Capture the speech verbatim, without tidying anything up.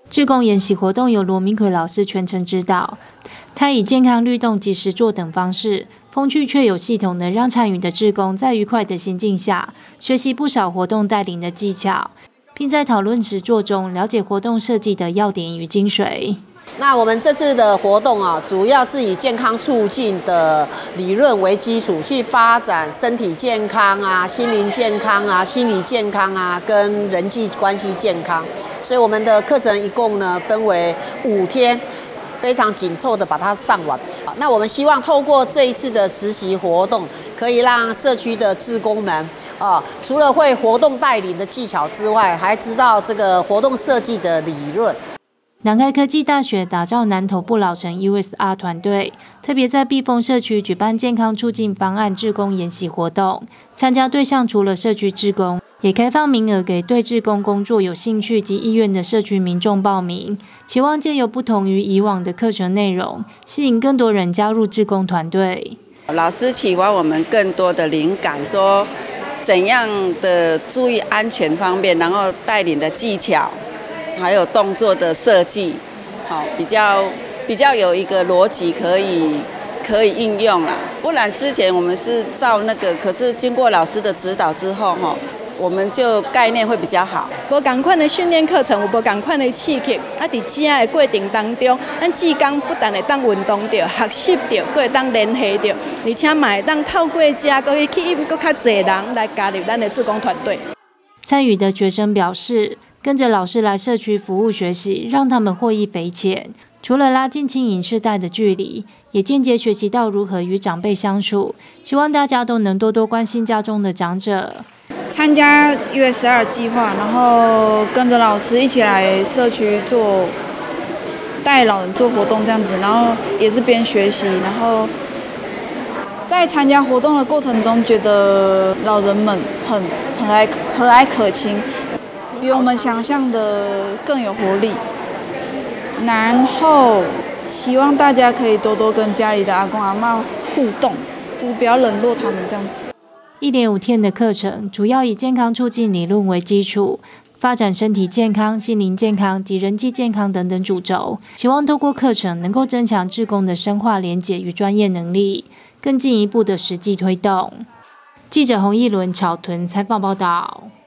志工研习活动由罗明奎老师全程指导，他以健康律动及实作等方式，风趣却有系统的让参与的志工在愉快的心境下，学习不少活动带领的技巧，并在讨论实作中了解活动设计的要点与精髓。 那我们这次的活动啊，主要是以健康促进的理论为基础，去发展身体健康啊、心灵健康啊、心理健康啊，跟人际关系健康。所以我们的课程一共呢分为五天，非常紧凑的把它上完。那我们希望透过这一次的实习活动，可以让社区的志工们啊，除了会活动带领的技巧之外，还知道这个活动设计的理论。 南开科技大学打造南投不老城 U S R 团队，特别在碧峰社区举办健康促进方案志工研习活动。参加对象除了社区志工，也开放名额给对志工工作有兴趣及意愿的社区民众报名。期望借由不同于以往的课程内容，吸引更多人加入志工团队。 老师启发我们更多的灵感，说怎样的注意安全方面，然后带领的技巧。还有动作的设计，好比较比较有一个逻辑可以可以应用啦。不然之前我们是照那个，可是经过老师的指导之后，哈，我们就概念会比较好。 无同款的训练课程，有无同款的刺激，啊，伫正的过程当中，咱志工不但会当运动着、学习着，佫会当联系着，而且嘛会当透过这，佫去吸引佫较侪人来加入咱的志工团队。 参与的学生表示，跟着老师来社区服务学习，让他们获益匪浅。除了拉近青银世代的距离，也间接学习到如何与长辈相处。希望大家都能多多关心家中的长者。 参加 U S R 计划，然后跟着老师一起来社区做带老人做活动这样子，然后也是边学习，然后在参加活动的过程中，觉得老人们很很爱和蔼可亲。比我们想象的更有活力，然后希望大家可以多多跟家里的阿公阿嬷互动，就是不要冷落他们这样子。 一连五天的课程，主要以健康促进理论为基础，发展身体健康、心灵健康及人际健康等等主轴，希望透过课程能够增强志工的深化连结与专业能力，更进一步的实际推动。记者洪义伦、草屯采访报道。